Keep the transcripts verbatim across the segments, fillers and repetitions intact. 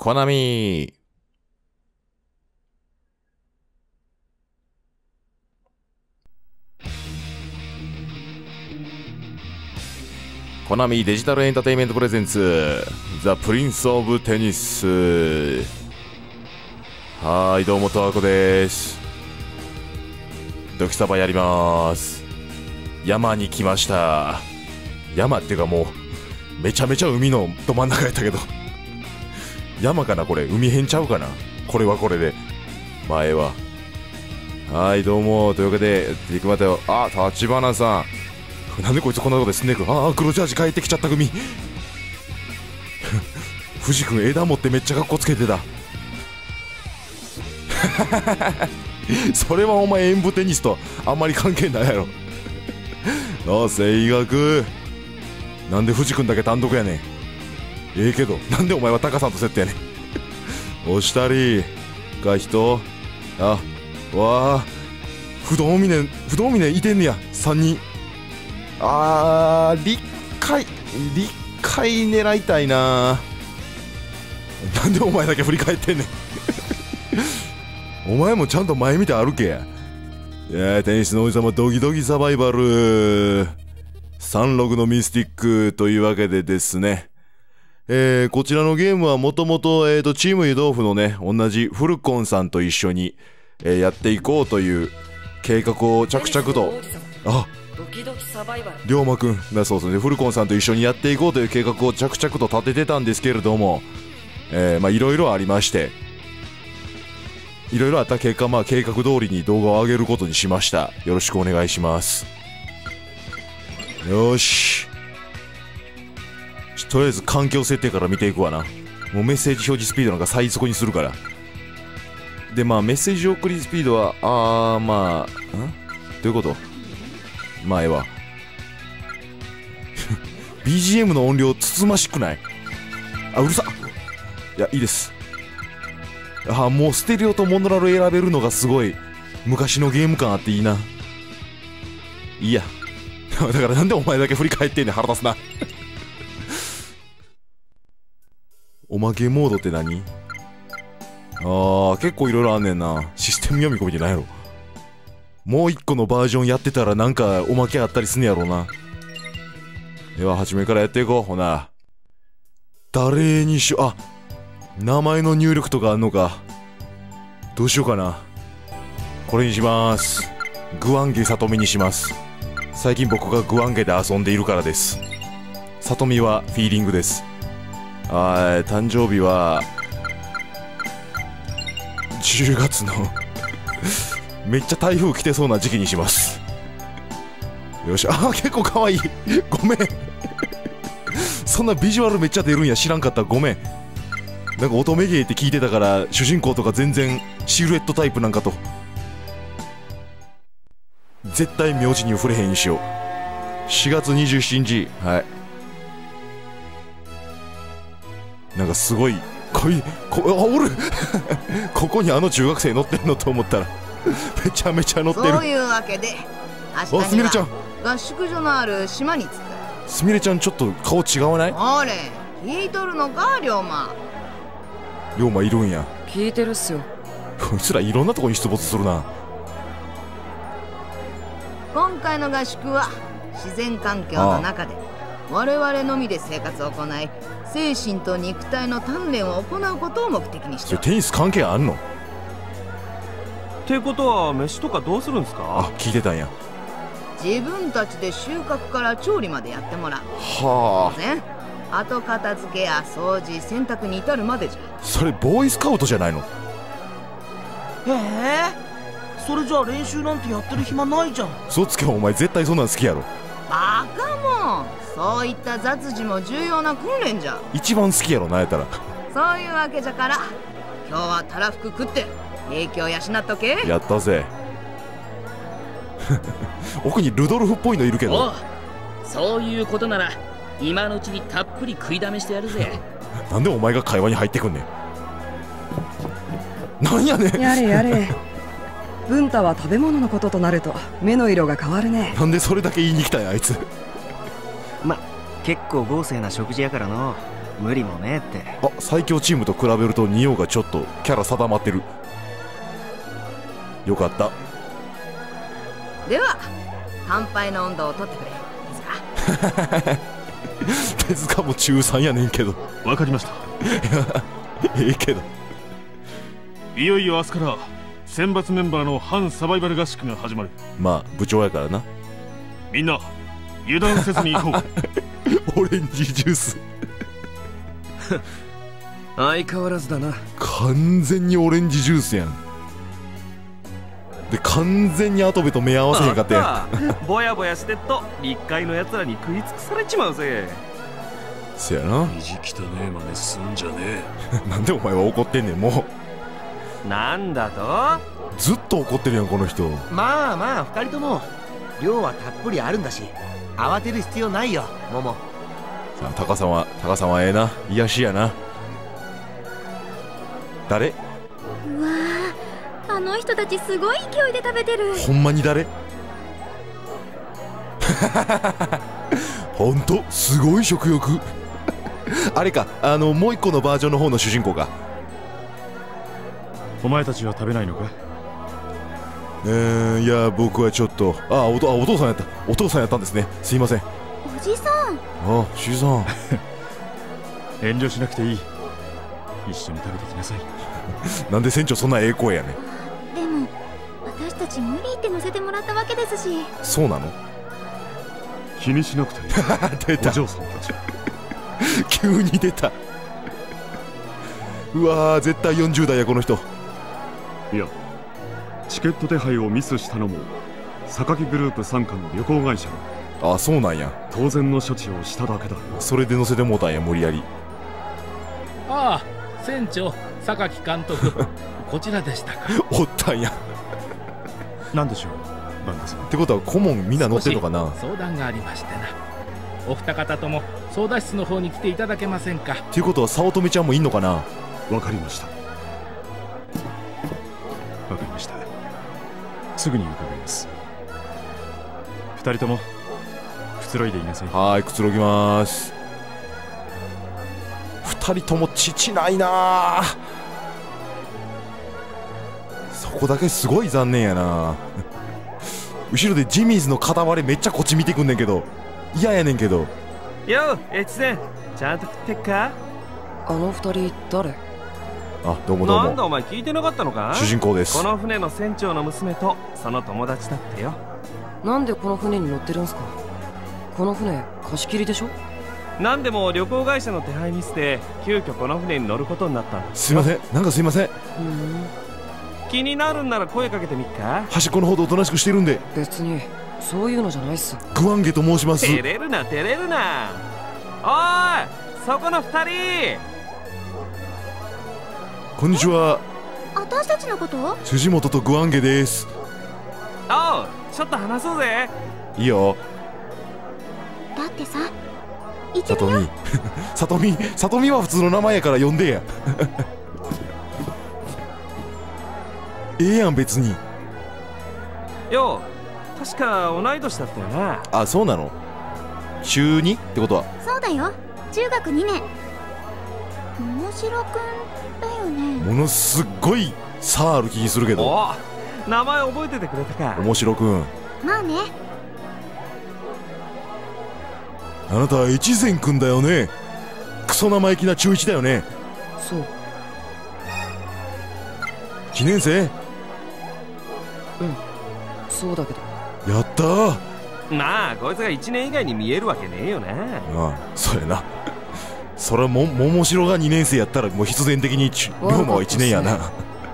コナミ。コナミデジタルエンターテインメントプレゼンツザ・プリンス・オブ・テニス。はーい、どうも、とわこです。ドキサバやりまーす。山に来ました。山っていうかもうめちゃめちゃ海のど真ん中やったけど山かなこれ、海変ちゃうかな、これはこれで前は。はい、どうも、というわけでやっていきましたよ。あ、立花さん、なんでこいつこんなとこですねく。ああ、黒ジャージ帰ってきちゃった組藤君枝持ってめっちゃカッコつけてたそれはお前演舞テニスとあんまり関係ないやろなあ、声楽なんで藤君だけ単独やねん。ええけどなんでお前はタカさんとセットやねん押したりが人、あ、わあ、不動峰不動峰いてんねやさんにん。あー、立海立海狙いたいな。なんでお前だけ振り返ってんねんお前もちゃんと前見て歩けや。いやー、テニスの王子様ドギドギサバイバルさんろくのミスティックというわけでですね、えー、こちらのゲームはもともとチーム湯豆腐のね、同じフルコンさんと一緒に、えー、やっていこうという計画を着々と、あ、龍馬くんだそうですね、フルコンさんと一緒にやっていこうという計画を着々と立ててたんですけれども、えー、まあいろいろありまして、いろいろあった結果、まあ計画通りに動画を上げることにしました。よろしくお願いします。よし、とりあえず環境設定から見ていくわな。もうメッセージ表示スピードなんか最速にするから。で、まあメッセージ送りスピードは、あー、まあ、んどういうこと、前はビージーエム の音量つつましくない？あ、うるさっ。いや、いいです。あ、もうステレオとモノラル選べるのがすごい昔のゲーム感あっていいな。いいやだからなんでお前だけ振り返ってんねん、腹立つなおまけモードって何？あー、結構いろいろあんねんな。システム読み込みって何やろ。もう一個のバージョンやってたらなんかおまけあったりすんねやろうな。では初めからやっていこう。ほな、誰にしよう。あ、名前の入力とかあんのか。どうしようかな。これにします。グワンゲさとみにします。最近僕がグワンゲで遊んでいるからです。さとみはフィーリングです。はい、誕生日はじゅうがつのめっちゃ台風来てそうな時期にします。よし、あー、結構かわいいごめんそんなビジュアルめっちゃ出るんや、知らんかった、ごめん。なんか乙女芸って聞いてたから主人公とか全然シルエットタイプなんかと。絶対名字に触れへんにしよう。しがつにじゅうしちにち、はい。なんかすごいこいこあおるここにあの中学生乗ってんのと思ったらめちゃめちゃ乗ってる。 そういうわけで明日には合宿所のある島に着く。 すみれちゃんちょっと顔違わない？ あれ聞いとるのか、龍馬。 龍馬いるんや。 聞いてるっすよ。 こいつらいろんなとこに出没するな。 今回の合宿は自然環境の中で我々のみで生活を行い、精神と肉体の鍛錬を行うことを目的にしている。 テニス関係あんの？ ってことは飯とかどうするんですか？ あ、聞いてたんや。 自分たちで収穫から調理までやってもらう。 はあ。 当然後片付けや掃除、洗濯に至るまでじゃ。 それボーイスカウトじゃないの？ へえ、それじゃあ練習なんてやってる暇ないじゃん。 嘘つけ、お前絶対そんなん好きやろ。 バカもん、そういった雑事も重要な訓練じゃ。 一番好きやろ、なんやったら。 そういうわけじゃから今日はたらふく食って影響養っとけ。 やったぜ奥にルドルフっぽいのいるけど。 おう、そういうことなら今のうちにたっぷり食いだめしてやるぜなんでお前が会話に入ってくんねん。なんやねん。 やれやれ文太は食べ物のこととなると目の色が変わるね。 なんでそれだけ言いに来たんやあいつ。 ま、結構豪勢な食事やからの。 無理もねえって。 あ、最強チームと比べると仁王がちょっとキャラ定まってる。よかった。 では乾杯の温度を取ってくれ手塚。 手塚も中さんやねんけど。 わかりました。 ええけど。 いよいよ明日から選抜メンバーの反サバイバル合宿が始まる。 まあ部長やからな。 みんな油断せずに行こう。オレンジジュース。 相変わらずだな。 完全にオレンジジュースやん。で完全に跡部と目合わせへんかったやん。ぼやぼやしてっと立会のやつらに食い尽くされちまうぜ。 せやな。 意地汚ねえ真似すんじゃねえ。なんでお前は怒ってんねん。もうなんだと。 ずっと怒ってるやんこの人。 まあまあふたりとも量はたっぷりあるんだし慌てる必要ないよモモ。 さあタカさんはタカさんはええな。癒しやな。誰？ うわあ、あの人たちすごい勢いで食べてる。 ほんまに誰？ほんとすごい食欲。あれか、あのもう一個のバージョンの方の主人公か。 お前たちは食べないのか？ えー、いや僕はちょっと。あおとあお父さんやった。お父さんやったんですね。すいません。 おじさん。 あしーさん。 遠慮しなくていい。一緒に食べてきなさい。 なんで船長そんなええ声やねん。でも私たち無理って乗せてもらったわけですし。 そうなの？ 気にしなくていい。 出た。 お嬢さんたち。 急に出た。うわー絶対よんじゅう代やこの人。 いやチケット手配をミスしたのも榊グループ傘下の旅行会社が。 あそうなんや。 当然の処置をしただけだ。 それで乗せてもうたんや無理やり。 ああ船長榊監督。こちらでしたか。 おったんや。 なんでしょうバンダさん。 ってことは顧問みんな乗ってるのかな。 相談がありましてな。お二方とも操舵室の方に来ていただけませんか。 っていうことは早乙女ちゃんもいんのかな。 わかりました。わかりました。すぐに伺います。二人ともくつろいでいなさい。 はい、くつろぎます。二人とも父ないな。そこだけすごい残念やな。後ろでジミーズの片割れめっちゃこっち見てくんねんけど嫌やねんけど。 よう越前ちゃんと食ってっか。 あの二人誰？ あどうもどうも。 なんだお前聞いてなかったのか。 主人公です。 この船の船長の娘とその友達だってよ。 なんでこの船に乗ってるんすか？この船貸し切りでしょ？ なんでも旅行会社の手配ミスで急遽この船に乗ることになったんだ。 すいませんなんかすいません。 うん気になるんなら声かけてみっか。 端っこの方でおとなしくしてるんで。 別にそういうのじゃないっす。 グワンゲと申します。 照れるな照れるな。おーいそこの二人。 こんにちは。 私たちのこと？ 辻本とグワンゲです。 おうちょっと話そうぜ。 いいよ。 だってさ言ってさとみさとみさとみは普通の名前やから呼んでや。ええやん別に。 よう確か同い年だったよな。 あそうなの。中にってことは。 そうだよ中学にねん。桃城くんだよね。 ものすっごい差ある気にするけど。 お名前覚えててくれたか。 面白くん。 まあね。 あなた越前くんだよね。クソ生意気な中いちだよね。 そう。 いちねん生？ うんそうだけど。 やったー。 まあこいつがいちねん以外に見えるわけねえよな。 ああそうやな。それはも桃城がにねん生やったらもう必然的に龍馬はいちねんやな。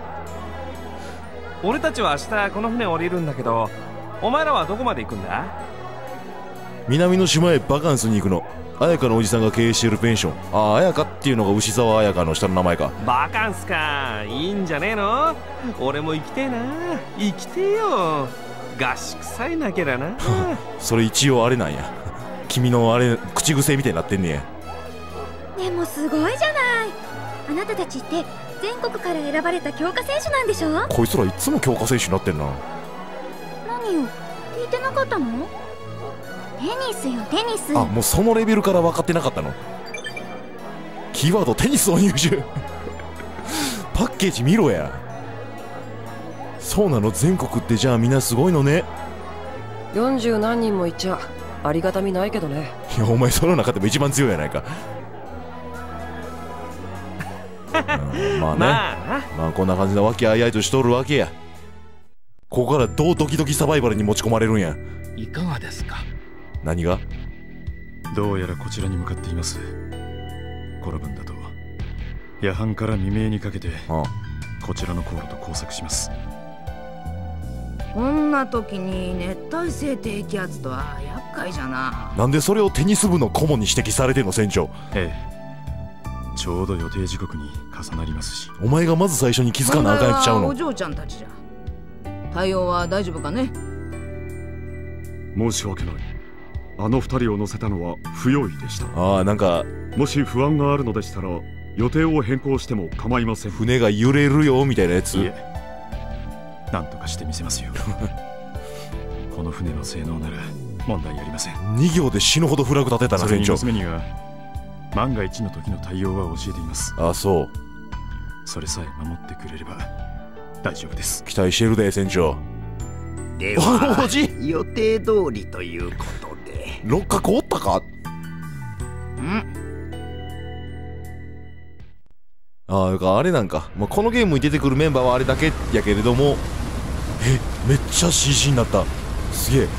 俺たちは明日この船降りるんだけどお前らはどこまで行くんだ？ 南の島へバカンスに行くの。綾香のおじさんが経営しているペンション。ああ綾香っていうのが牛沢綾香の下の名前か。 バカンスかいいんじゃねえの。俺も行きてえな。行きてえよ。合宿さえなけりゃな。 それ一応あれなんや。君のあれ口癖みたいになってんねや。 でもすごいじゃない。あなたたちって全国から選ばれた強化選手なんでしょ？ こいつらいつも強化選手になってんな。 何よ聞いてなかったの？テニスよテニス。 あもうそのレベルから分かってなかったの。 キーワードテニスを入手パッケージ見ろや。そうなの、全国ってじゃあみんなすごいのね。 よんじゅう何人もいちゃありがたみないけどね。 いやお前その中でも一番強いやないかうん、まあね、まあ、まあこんな感じで和気あいあいとしとるわけや。ここからどうドキドキサバイバルに持ち込まれるんや。 いかがですか。 何が。 どうやらこちらに向かっています。この分だと夜半から未明にかけてああこちらの航路と交錯します。 こんな時に熱帯性低気圧とは厄介じゃな。 なんでそれをテニス部の顧問に指摘されてんの船長。 ええ、ちょうど予定時刻に重なりますし。 お前がまず最初に気づかなあかんやつちゃうの。 お嬢ちゃんたちじゃ。対応は大丈夫かね。 申し訳ない。あの二人を乗せたのは不用意でした。 ああ、なんかもし不安があるのでしたら予定を変更しても構いません。 船が揺れるよみたいなやつ。 いえ、なんとかしてみせますよこの船の性能なら問題ありません。 に行で死ぬほどフラグ立てたな船長。 それに娘には万が一の時の対応は教えています。 ああ、そう。 それさえ守ってくれれば大丈夫です。 期待してるで船長。 では予定通りということで。 六角おったか。んああ、だからあれなんか、まあ、このゲームに出てくるメンバーはあれだけやけれども、え、めっちゃ シージー になった。すげえ。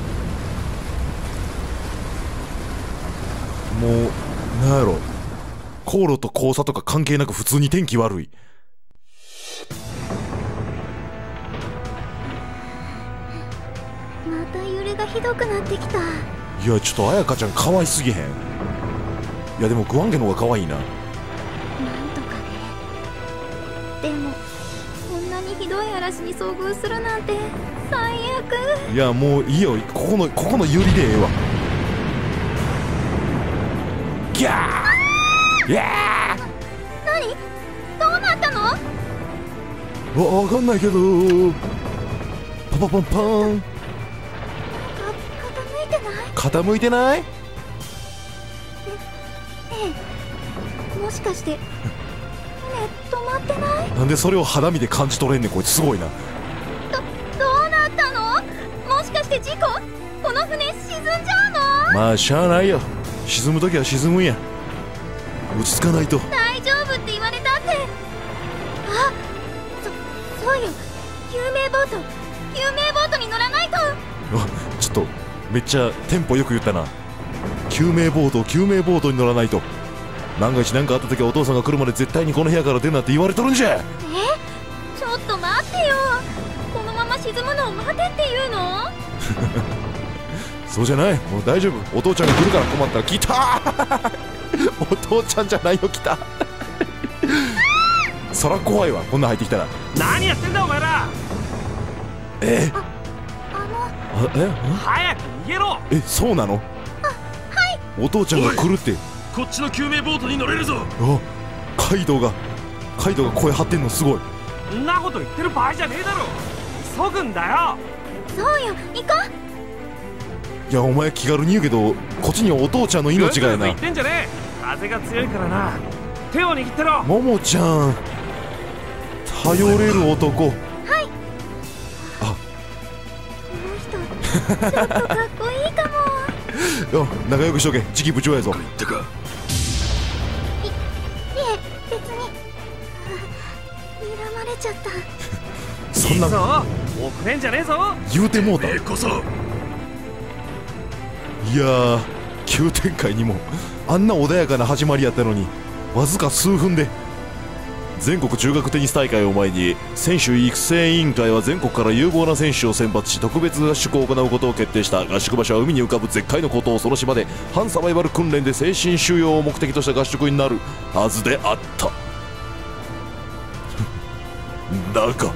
もうなんやろ、航路と交差とか関係なく普通に天気悪い。 また揺れがひどくなってきた。 いやちょっと彩香ちゃん可愛すぎへん。いやでもグワンゲの方が可愛いな。 なんとかね。でもこんなにひどい嵐に遭遇するなんて最悪。 いやもういいよ、ここのここのユリでええわ。ギャー、いやー、 何どうなったの。 わわかんないけど、パパパンパン。傾いてない？ええ、もしかして船止まってない？ なんでそれを肌身で感じ取れんねん、こいつすごいな。 ど、どうなったの？もしかして事故？この船沈んじゃうの？ まあしゃあないよ、沈むときは沈むんや。落ち着かないと。 大丈夫って言われたって。あ、そ、そうよ、救命ボート、救命ボートに乗らないと。 あ、ちょっとめっちゃテンポよく言ったな。救命ボート、救命ボートに乗らないと。万が一何かあった時はお父さんが来るまで絶対にこの部屋から出るなって言われとるんじゃ。 え、ちょっと待ってよ、このまま沈むのを待てっていうの？ そうじゃない、もう大丈夫。お父ちゃんが来るから困ったら来たお父ちゃんじゃないよ、来たそら怖いわ、こんなん入ってきたら。 何やってんだお前ら。 えあ、あのあえ早く逃げろ。 え、そうなの？ あ、はい。 お父ちゃんが来るって。 こっちの救命ボートに乗れるぞ。 あ、カイドウがカイドウが声張ってんのすごい。 そんなこと言ってる場合じゃねえだろ。急ぐんだよ。 そうよ、行こう。 いやお前気軽に言うけど、こっちにはお父ちゃんの命がやな。 言ってんじゃねえ。風が強いからな。手を握ってろ。 ももちゃん、頼れる男。 はい。 あ、 この人ちょっとかっこいいかも。 よ、仲良くしとけ、次期部長やぞ。 言ったか。 い、いえ、別に睨まれちゃった。 そんないいぞ、遅れんじゃねえぞ。 言うてもうた。 ええこそ。 いやー、急展開にもあんな穏やかな始まりやったのに、わずか数分で。全国中学テニス大会を前に選手育成委員会は全国から有望な選手を選抜し特別合宿を行うことを決定した。合宿場所は海に浮かぶ絶海の孤島その島で反サバイバル訓練で精神収容を目的とした合宿になるはずであったなんかも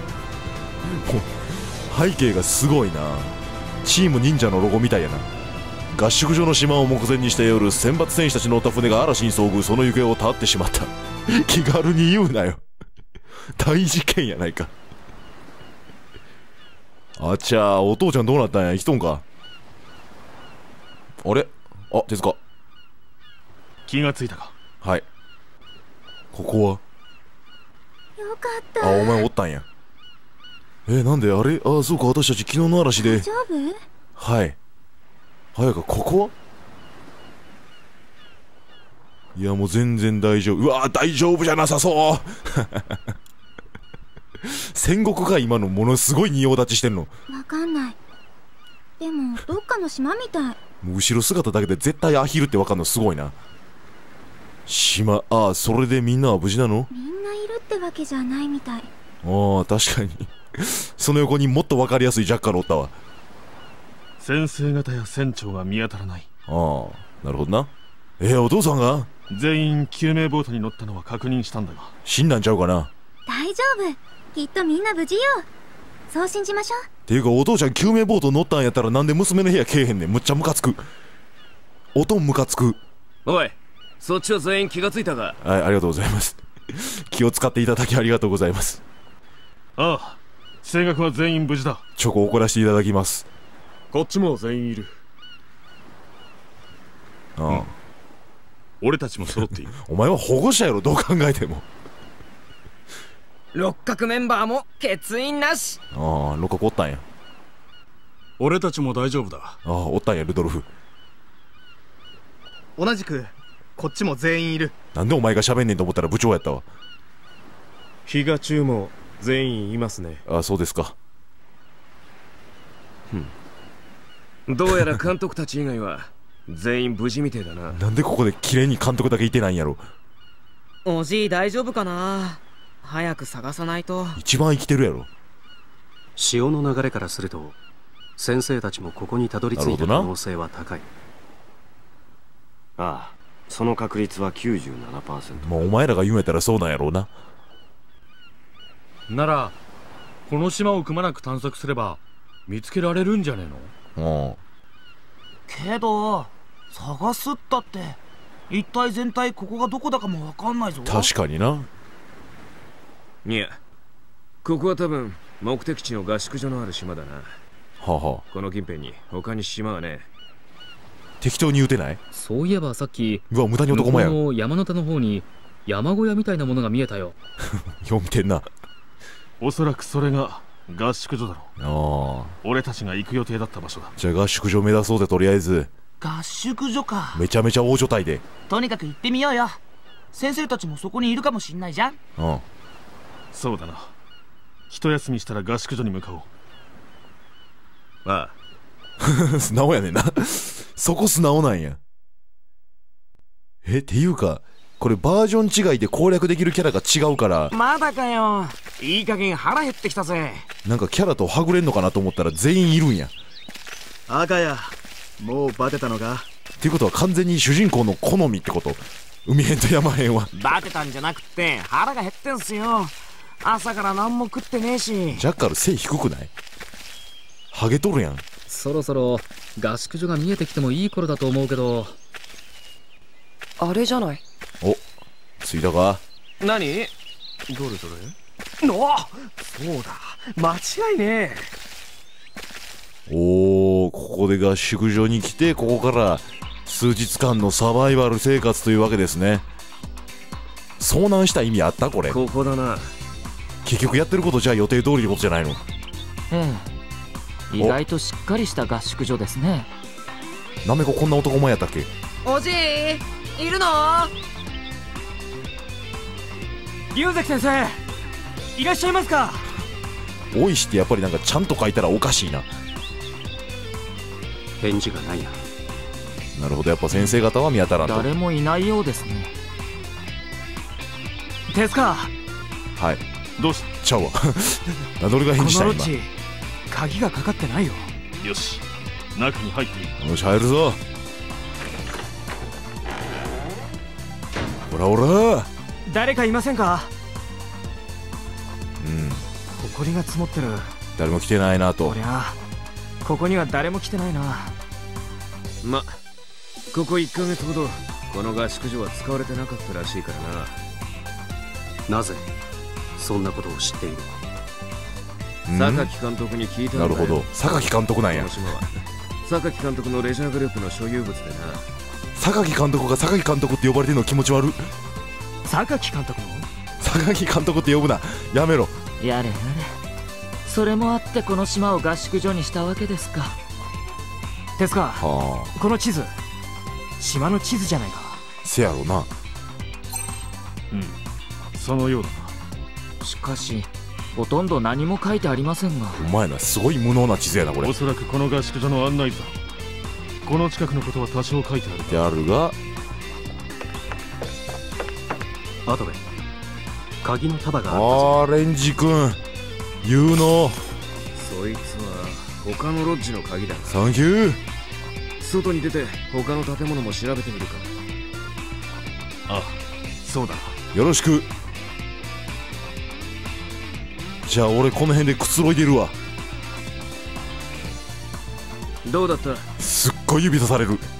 う背景がすごいな。チーム忍者のロゴみたいやな。合宿所の島を目前にした夜、選抜選手たちの乗った船が嵐に遭遇、その行方を絶ってしまった気軽に言うなよ大事件やないか。あちゃー、お父ちゃんどうなったんや、生きとんか。あれ、あ、手塚。 気がついたか。 はい。 ここはよかった。 あ、お前おったんや。え、なんであれ、あ、そうか、私たち昨日の嵐で。 大丈夫？ はい。早く、ここはいや、もう全然大丈夫。うわー、大丈夫じゃなさそう戦国が今のものすごい仁王立ちしてんの。 わかんない。でもどっかの島みたい。 もう後ろ姿だけで絶対アヒルってわかんのすごいな。島、ああ、それでみんなは無事なの？ みんないるってわけじゃないみたい。 ああ、確かにその横にもっとわかりやすいジャッカルおったわ。 先生方や船長が見当たらない。 ああ、なるほどな。えー、お父さんが全員救命ボートに乗ったのは確認したんだが。 死んだんちゃうかな。 大丈夫、きっとみんな無事よ。そう信じましょう。 ていうか、お父ちゃん救命ボート乗ったんやったらなんで娘の部屋けえへんねん。むっちゃムカつく。おとんムカつく。 おい、そっちは全員気がついたか？ はい、ありがとうございます気を使っていただきありがとうございます。 ああ、声楽は全員無事だ。 チョコ怒らせていただきます。 こっちも全員いる。 ああ、うん、 俺たちも揃っているお前は保護者やろ、どう考えても。 六角メンバーも欠員なし。 ああ、六角おったんや。 俺たちも大丈夫だ。 ああ、おったんや、ルドルフ。 同じくこっちも全員いる。 なんでお前が喋んねんと思ったら部長やったわ。 比嘉中も全員いますね。 ああ、そうですか。 どうやら監督たち以外は全員無事みてえだな。 なんでここで綺麗に監督だけいてないんやろ。 おじい大丈夫かな。早く探さないと。 一番生きてるやろ。 潮の流れからすると先生たちもここにたどり着いた可能性は高い。 ああ、その確率は きゅうじゅうななパーセント。 もうお前らが言うんやったらそうなんやろうな。 ならこの島をくまなく探索すれば見つけられるんじゃねえの？ けど探すったって一体全体ここがどこだかもわかんないぞ。 確かにな。 いや、ここは多分目的地の合宿所のある島だな。 ははこの近辺に他に島はねえ。 適当に言うてない？ そういえばさっき、 うわ、無駄に男前やん。 向こうの山の手の方に山小屋みたいなものが見えたよ。 よう見てんな。 おそらくそれが合宿所だろう。 ああ、 俺たちが行く予定だった場所だ。 じゃあ合宿所目指そうで、とりあえず。 合宿所か。 めちゃめちゃ大所帯で。 とにかく行ってみようよ。先生たちもそこにいるかもしんないじゃん。 うん、 そうだな。一休みしたら合宿所に向かおう。 ああ素直やねんなそこ素直なんや。え、っていうかこれバージョン違いで攻略できるキャラが違うから。 まだかよ。いい加減腹減ってきたぜ。 なんかキャラとはぐれんのかなと思ったら全員いるんや。 赤や、もうバテたのか？ っていうことは完全に主人公の好みってこと？海辺と山辺は。 バテたんじゃなくって腹が減ってんすよ。朝から何も食ってねえし。 ジャッカル背低くない？ハゲとるやん。 そろそろ合宿所が見えてきてもいい頃だと思うけど。 あれじゃない？ お、着いたか？ 何？どれどれ？ のそうだ、間違いねえ。おー、ここで合宿所に来て、ここから数日間のサバイバル生活というわけですね。遭難した意味あった？これここだな。 結局やってることじゃあ予定通りのことじゃないの？ ええ、意外としっかりした合宿所ですね。 なめここんな男前やったっけ？ おじいいるの？ 龍崎先生いらっしゃいますか？ 大石ってやっぱりなんかちゃんと書いたらおかしいな。 返事がないな。 なるほど、やっぱ先生方は見当たらんと。 誰もいないようですね。 手塚。 はい。 どうした？ ちゃうわナドルが返事した今。 このロッジ鍵がかかってないよ。 よし、中に入っていい。 よし、入るぞ。ほらほら。 誰かいませんか？ うん、 埃が積もってる。 誰も来てないなと。 こりゃここには誰も来てないな。 ま、ここいっかげつほどこの合宿所は使われてなかったらしいからな。 なぜそんなことを知っている？ 榊監督に聞いたんだよ。 なるほど、榊監督なんや。 この島は榊監督のレジャーグループの所有物でな。 榊監督が榊監督って呼ばれてるの気持ち悪い。 榊監督の？ 榊監督って呼ぶな、やめろ。 やれやれ、それもあってこの島を合宿所にしたわけですか。 ですか、この地図島の地図じゃないか。 せやろな。 うん、そのようだな。 しかしほとんど何も書いてありませんが。 お前な、すごい無能な地図やなこれ。 おそらくこの合宿所の案内図だ。この近くのことは多少書いてあるであるが、 あとで鍵の束がある。 ああ、レンジ君有能。 そいつは他のロッジの鍵だ。 サンキュー。 外に出て他の建物も調べてみるか。 あ、そうだ。 よろしく。じゃあ俺この辺でくつろいでるわ。 どうだった？ すっごい指さされる。